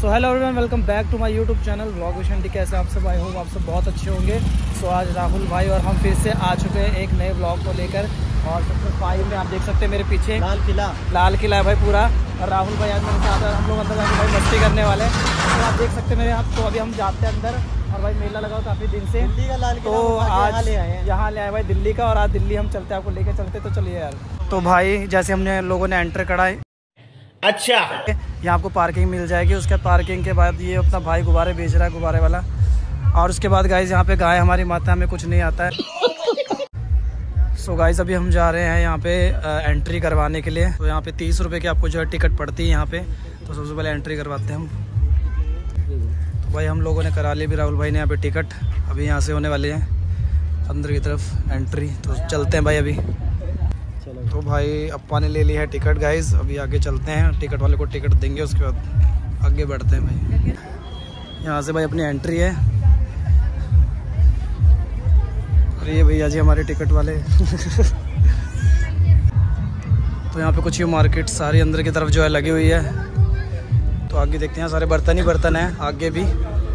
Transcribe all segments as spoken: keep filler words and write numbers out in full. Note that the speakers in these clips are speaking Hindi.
So hello everyone, welcome back to my YouTube channel vlog with Shunty. कैसे आप सब? आई होप आप सब बहुत अच्छे होंगे। सो so, आज राहुल भाई और हम फिर से आ चुके हैं एक नए व्लॉग को लेकर। और सेक्टर फाइव में आप देख सकते हैं मेरे पीछे लाल किला लाल किला है भाई पूरा। और राहुल भाई आज मेरे साथ है, हम लोग अंदर जाके भाई मस्ती करने वाले हैं। तो आप देख सकते हैं मेरे हाथ। तो अभी हम जाते हैं अंदर। और भाई मेला लगा काफ़ी दिन से दिल्ली का लाल किला, तो आज ले आए यहाँ ले आए भाई दिल्ली का। और आज दिल्ली हम चलते हैं, आपको लेकर चलते। तो चलिए यार। तो भाई जैसे हमने लोगों ने एंटर करा है, अच्छा यहाँ आपको पार्किंग मिल जाएगी। उसके पार्किंग के बाद ये अपना भाई गुब्बारे बेच रहा है, गुब्बारे वाला। और उसके बाद गाइस यहाँ पे गाय हमारी माता, हमें कुछ नहीं आता है। सो गाइस अभी हम जा रहे हैं यहाँ पे एंट्री करवाने के लिए। तो यहाँ पे तीस रुपए की आपको जो है टिकट पड़ती है यहाँ पे। तो सबसे पहले एंट्री करवाते हैं हम। तो भाई हम लोगों ने करा ली भी, राहुल भाई ने यहाँ पे टिकट। अभी यहाँ से होने वाले हैं अंदर की तरफ एंट्री। तो चलते हैं भाई अभी। तो भाई अप्पा ने ले लिया है टिकट गाइस। अभी आगे चलते हैं, टिकट वाले को टिकट देंगे, उसके बाद आगे बढ़ते हैं भाई। यहाँ से भाई अपनी एंट्री है। और ये भैया जी हमारे टिकट वाले। तो यहाँ पे कुछ ये मार्केट सारी अंदर की तरफ जो है लगी हुई है। तो आगे देखते हैं, सारे बर्तन ही बर्तन हैं आगे भी।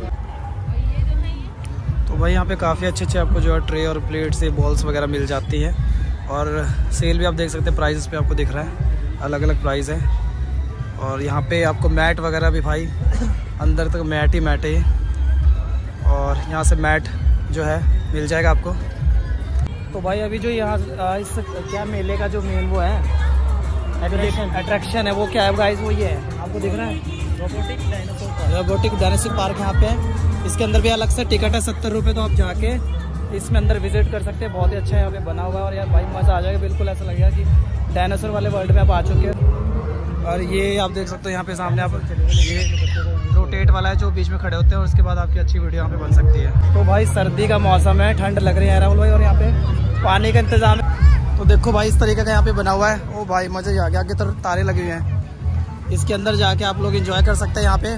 तो भाई यहाँ पे काफ़ी अच्छे अच्छे आपको जो है ट्रे और प्लेट्स, ये बॉल्स वगैरह मिल जाती है। और सेल भी आप देख सकते हैं, प्राइस पे आपको दिख रहा है, अलग अलग प्राइस है। और यहाँ पे आपको मैट वगैरह भी भाई अंदर तक मैट ही मैट है। और यहाँ से मैट जो है मिल जाएगा आपको। तो भाई अभी जो यहाँ इस क्या मेले का जो मेन वो है अट्रैक्शन है, वो क्या है गाइस? वो ये है, आपको दिख रहा है robotic dinosaur park. Robotic dinosaur park यहाँ पे है। इसके अंदर भी अलग से टिकट है सत्तर रुपये। तो आप जाके इसमें अंदर विजिट कर सकते हैं। बहुत ही अच्छा यहाँ पे बना हुआ है। और यार भाई मज़ा आ जाएगा, बिल्कुल ऐसा लगेगा कि डायनासोर वाले वर्ल्ड में आप आ चुके हैं। और ये आप देख सकते हो यहाँ पे सामने आप ये रोटेट वाला है जो बीच में खड़े होते हैं। और उसके बाद आपकी अच्छी वीडियो यहाँ पे बन सकती है। तो भाई सर्दी का मौसम है, ठंड लग रही है राहुल भाई। और यहाँ पे पानी का इंतजाम है। तो देखो भाई इस तरीके का यहाँ पे बना हुआ है। ओ भाई मज़े ही आ गया। आगे तरफ तारे लगे हुए हैं, इसके अंदर जाके आप लोग इंजॉय कर सकते हैं यहाँ पे।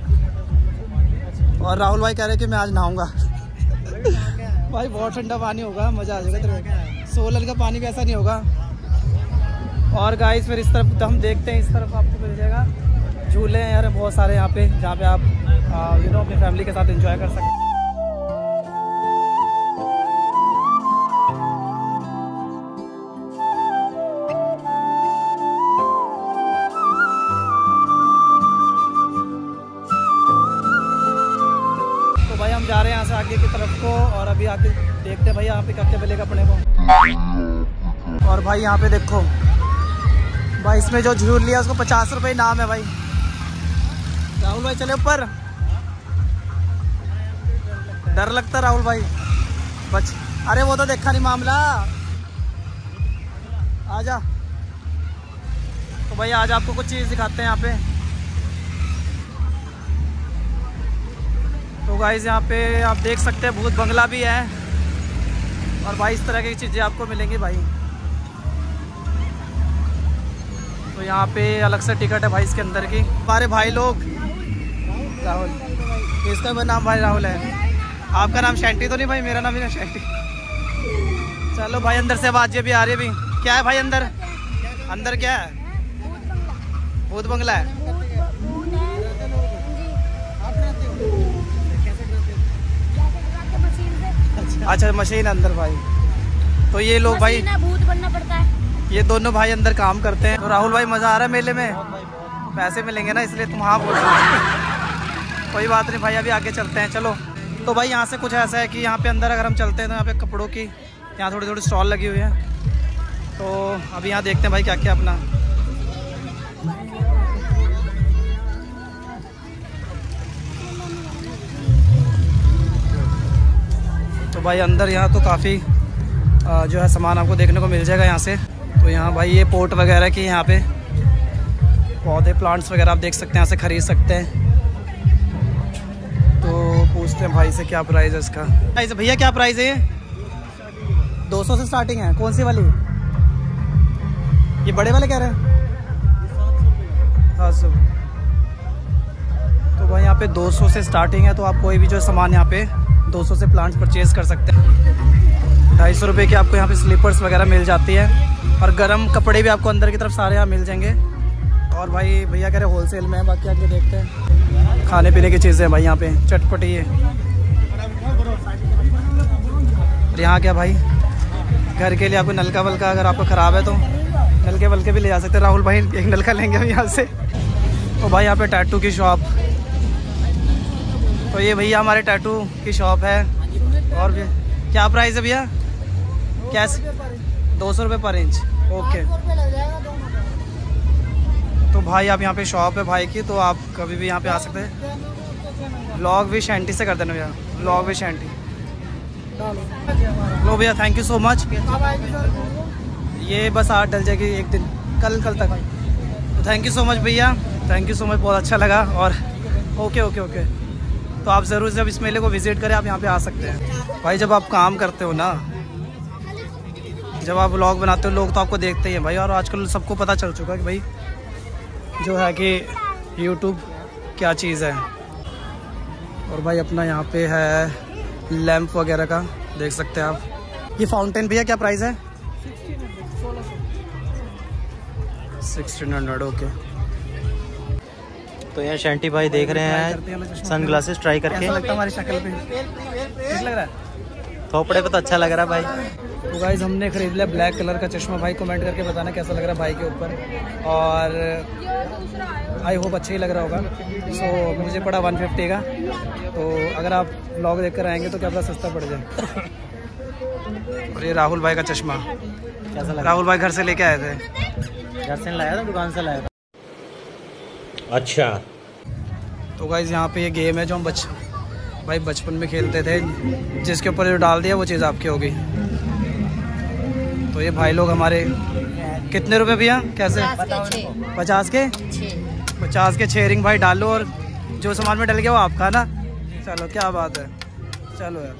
और राहुल भाई कह रहे हैं कि मैं आज नहाऊंगा। भाई बहुत ठंडा पानी होगा, मज़ा आ जाएगा तेरे। सोलर का पानी भी ऐसा नहीं होगा। और गाइस फिर इस तरफ हम देखते हैं, इस तरफ आपको मिल जाएगा झूले हैं यार बहुत सारे यहाँ पे, जहाँ पे आप यू नो अपनी फैमिली के साथ एंजॉय कर सकते हैं। तो भाई हम जा रहे हैं यहाँ से आगे की तरफ को। और अभी आगे देखते हैं भाई यहाँ पे क्या क्या मिलेगा अपने को। और भाई यहाँ पे देखो भाई, इसमें जो झूल लिया उसको पचास रुपए इनाम है भाई। राहुल भाई चले ऊपर। डर लगता राहुल भाई बच। अरे वो तो देखा नहीं मामला, आजा। तो भाई आज आपको कुछ चीज़ दिखाते हैं यहाँ पे। तो गाइस यहाँ पे आप देख सकते हैं भूत बंगला भी है। और भाई इस तरह की चीज़ें आपको मिलेंगी भाई। तो यहाँ पे अलग से टिकट है भाई इसके अंदर की। हमारे भाई लोग राहुल, इसका भी नाम भाई राहुल है। आपका नाम शैंटी तो नहीं भाई? मेरा नाम भी ना शैंटी। चलो भाई अंदर से आवाज़ भी आ रही है भी। क्या है भाई अंदर? अंदर क्या है? भूत बंगला है। अच्छा मशीन अंदर भाई। तो ये लोग भाई भूत बनना पड़ता है। ये दोनों भाई अंदर काम करते हैं। तो राहुल भाई मज़ा आ रहा है मेले में? पैसे मिलेंगे ना, इसलिए तुम हाँ बोल रहे हो। कोई बात नहीं भाई, अभी आगे चलते हैं चलो। तो भाई यहाँ से कुछ ऐसा है कि यहाँ पे अंदर अगर हम चलते हैं तो यहाँ पे कपड़ों की यहाँ थोड़ी थोड़ी स्टॉल लगी हुई है। तो अभी यहाँ देखते हैं भाई क्या क्या अपना। तो भाई अंदर यहाँ तो काफ़ी जो है सामान आपको देखने को मिल जाएगा यहाँ से। तो यहाँ भाई ये पोट वगैरह की यहाँ पे पौधे प्लांट्स वगैरह आप देख सकते हैं, यहाँ से ख़रीद सकते हैं। तो पूछते हैं भाई से क्या प्राइस है इसका। भाई से भैया क्या प्राइस है? ये दो सौ से स्टार्टिंग है। कौन सी वाली? ये बड़े वाले कह रहे हैं सात सौ। तो भाई यहाँ पे दो सौ से स्टार्टिंग है। तो आप कोई भी जो सामान यहाँ पे दो सौ से प्लांट्स परचेज कर सकते हैं। ढाई सौ रुपये की आपको यहाँ पे स्लीपर्स वगैरह मिल जाती है। और गर्म कपड़े भी आपको अंदर की तरफ सारे यहाँ मिल जाएंगे। और भाई भैया कह रहे होलसेल में है, बाकी आगे देखते हैं। खाने पीने की चीज़ें भाई यहाँ पे चटपटी है। और यहाँ क्या भाई, घर के लिए आपको नलका वलका अगर आपको ख़राब है तो नलके वलके भी ले जा सकते हैं। राहुल भाई एक नलका लेंगे हम यहाँ से। तो भाई यहाँ पे टैटू की शॉप, तो ये भैया हमारे टैटू की शॉप है। और भी क्या प्राइस है भैया? कैसे? दो सौ रुपये पर इंच। ओके। तो भाई आप यहाँ पे शॉप है भाई की, तो आप कभी भी यहाँ पे आ सकते हैं। व्लॉग भी शैंटी से कर देना भैया, व्लॉग भी शैंटी। लो भैया, थैंक यू सो मच। ये बस आठ डल जाएगी एक दिन, कल कल तक। तो थैंक यू सो मच भैया, थैंक यू सो मच, बहुत अच्छा लगा। और ओके ओके ओके तो आप ज़रूर जब इस मेले को विज़िट करें आप यहाँ पे आ सकते हैं। भाई जब आप काम करते हो ना, जब आप व्लॉग बनाते हो, लोग तो आपको देखते ही हैं भाई। और आजकल सबको पता चल चुका है कि भाई जो है कि यूट्यूब क्या चीज़ है। और भाई अपना यहाँ पे है लैंप वगैरह का, देख सकते हैं आप। ये फाउंटेन भैया क्या प्राइस है? Sixteen hundred. ओके। तो यहाँ शैंटी भाई देख रहे हैं सन ग्लासेस ट्राई करके। लगता है हमारी शक्ल पे ठीक लग रहा है, थोपड़े पे तो अच्छा लग रहा है भाई। तो गाइज हमने खरीद लिया ब्लैक कलर का चश्मा। भाई कमेंट करके बताना कैसा लग रहा है भाई के ऊपर, और आई होप अच्छा ही लग रहा होगा। सो so, मुझे पड़ा वन फिफ्टी का। तो अगर आप व्लॉग देख कर आएंगे तो क्या पता सस्ता पड़ जाए। और ये राहुल भाई का चश्मा कैसा लगा? राहुल भाई घर से लेके आए थे। घर से लाया था, दुकान से लाया था। अच्छा। तो गाइज यहाँ पे ये गेम है जो हम बच भाई बचपन में खेलते थे, जिसके ऊपर जो डाल दिया वो चीज़ आपकी होगी। तो ये भाई लोग हमारे कितने रुपए भैया? कैसे? पचास के पचास के छः रिंग भाई डालो, और जो सामान में डल गया वो आपका ना। चलो क्या बात है, चलो यार।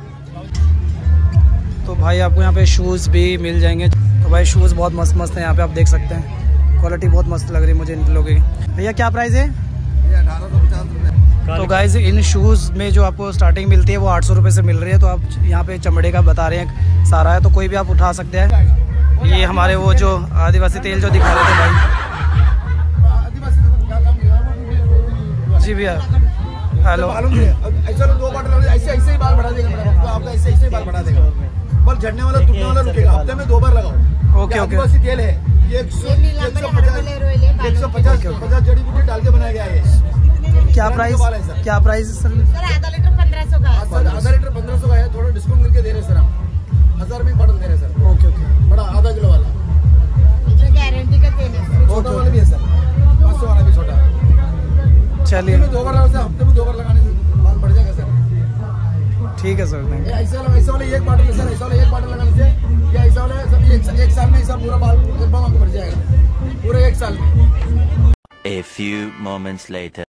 तो भाई आपको यहाँ पे शूज़ भी मिल जाएंगे। तो भाई शूज़ बहुत मस्त मस्त है यहाँ पे, आप देख सकते हैं। क्वालिटी बहुत मस्त लग रही है मुझे इन लोगों की। भैया क्या प्राइस है? तो गाइज इन शूज़ में जो आपको स्टार्टिंग मिलती है वो आठ सौ रुपये से मिल रही है। तो आप यहाँ पे चमड़े का बता रहे हैं सारा है, तो कोई भी आप उठा सकते हैं। ये हमारे वो जो आदिवासी तेल जो दिखा रहे थे भाई। जी भैया हेलो। ऐसा दो बार ऐसे ऐसे ही बाल बढ़ा देगा आपका, ऐसे ऐसे ही बाल बढ़ा देगा। बल झड़ने वाला टूटने वाला रुकेगा। हफ्ते में दो बार लगाओ। Okay okay. आदिवासी तेल है ये, एक सौ पचास पचास जड़ी बूटी डाल के बनाया गया है। क्या प्राइस? क्या प्राइस है सर? आधा लीटर पंद्रह सौ का है। आधा लीटर पंद्रह सौ का है। थोड़ा डिस्काउंट करके दे रहे सर हम, हजार में बॉटल दे रहे सर। Okay okay. बड़ा आधा किलो वाला गारंटी का तेल है। छोटा वाला भी है सर, पाँच सौ वाला भी छोटा। चलिए दो बार लगाने से, हफ्ते में दो बार लगाने से बाल बढ़ जाएगा सर। ठीक है सर। ऐसा ऐसा वाला एक बॉटल है सर, ऐसा वाला एक बॉटल लगाने से या ऐसा वाला सब एक, एक साल में ऐसा पूरा बाल आपको बढ़ जाएगा, पूरे एक साल में। A few moments later.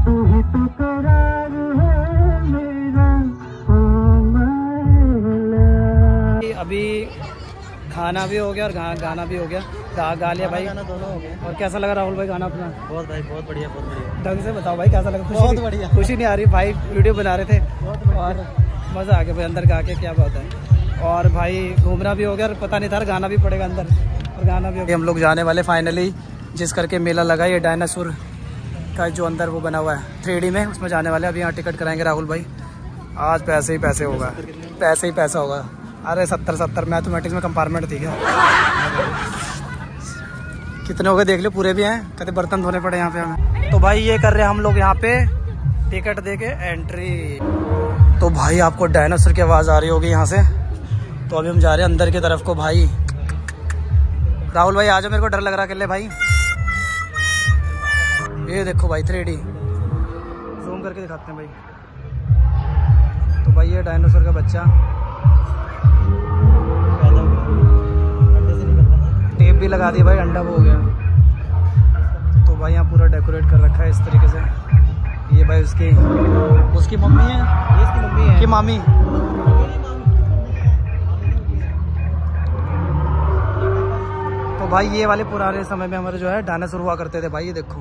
अभी खाना भी हो गया और गा, गाना भी हो गया। गा, गा लिया भाई, गाना दोनों हो गया। और कैसा लगा राहुल भाई गाना अपना? बहुत भाई बहुत बढ़िया, बहुत बढ़िया। ढंग से बताओ भाई कैसा लगा? बहुत बढ़िया। खुशी नहीं आ रही भाई, वीडियो बना रहे थे और मज़ा आ गया भाई अंदर गा के, क्या बात है। और भाई घूमना भी हो गया और पता नहीं था गाना भी पड़ेगा अंदर, और गाना भी हो गया। हम लोग जाने वाले फाइनली, जिस करके मेला लगा ये डायनासोर का जो अंदर वो बना हुआ है थ्री डी में, उसमें जाने वाले। अभी यहाँ टिकट कराएंगे राहुल भाई। आज पैसे ही पैसे होगा, पैसे ही पैसा होगा। अरे सत्तर सत्तर मैथमेटिक्स में कंपार्टमेंट थी क्या? कितने हो गए देख लो, पूरे भी हैं। कहते बर्तन धोने पड़े यहाँ पे हमें। तो भाई ये कर रहे हैं हम लोग यहाँ पे टिकट दे के एंट्री। तो भाई आपको डायनासोर की आवाज़ आ रही होगी यहाँ से। तो अभी हम जा रहे हैं अंदर की तरफ को भाई। राहुल भाई आ जाओ, मेरे को डर लग रहा अकेले भाई। ये देखो भाई थ्री डी जूम करके दिखाते हैं भाई। तो भाई ये डायनासोर का बच्चा टेप भी लगा दिया भाई, अंडा वो हो गया। तो भाई यहाँ पूरा डेकोरेट कर रखा है इस तरीके से। ये भाई उसकी उसकी मम्मी है, ये इसकी मम्मी है कि मामी। तो भाई ये वाले पुराने समय में हमारे जो है डायनासोर हुआ करते थे भाई। ये देखो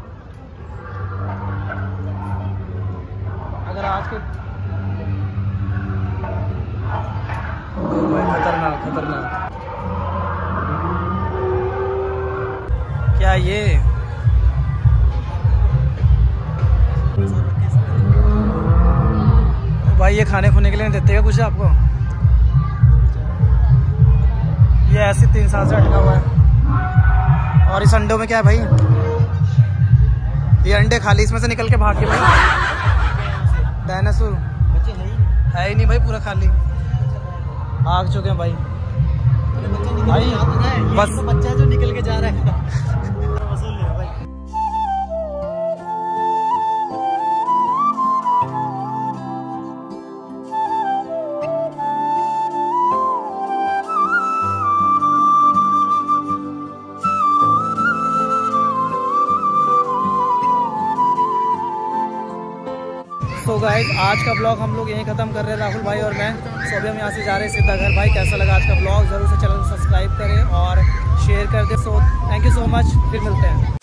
अगर आज के खतरनाक खतरनाक क्या ये भाई ये खाने खुने के लिए नहीं देते क्या कुछ आपको? ये ऐसे तीन साल से अटका हुआ है। और इस अंडों में क्या है भाई? ये अंडे खाली इसमें से निकल के भाग के भाई डायनासोर बच्चे है ही नहीं। है ही नहीं भाई, पूरा खाली भाग चुके हैं भाई। भाई बस तो बच्चा जो निकल के जा रहा है वसूल ले भाई। तो गाइस आज का ब्लॉग हम लोग यहीं ख़त्म कर रहे हैं, राहुल भाई और मैं। सो अभी हम यहाँ से जा रहे हैं सीधा घर। भाई कैसा लगा आज का ब्लॉग? ज़रूर से चैनल को सब्सक्राइब करें और शेयर कर दें। So thank you so much, फिर मिलते हैं।